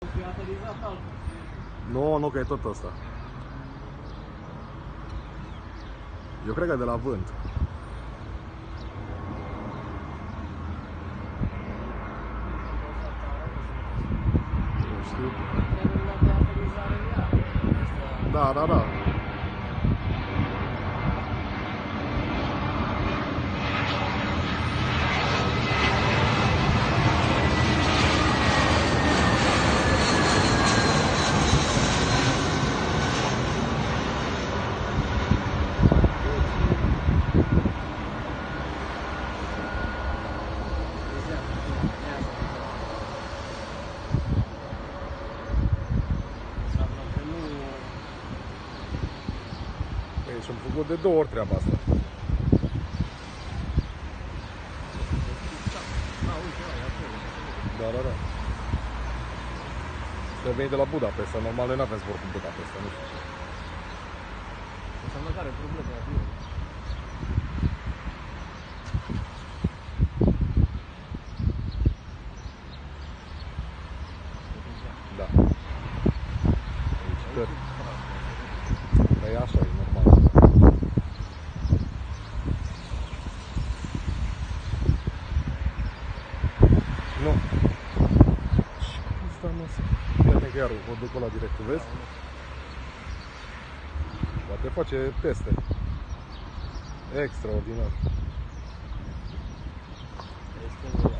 fi aterizat altul. Nu, că e tot ăsta. Eu cred că e de la vânt. Nu știu. Da. Și am făcut de 2 ori treaba asta. Da. Să veni de la Budapesta, normal noi n-avem zbor cu Budapesta, nu știu ce. Înseamnă că are probleme avionul. Da. Aici, e așa, e normal. Nu. Și cum stă, mă? Iată că iar o duc ăla direct, vezi? Poate face teste. Extraordinar. Este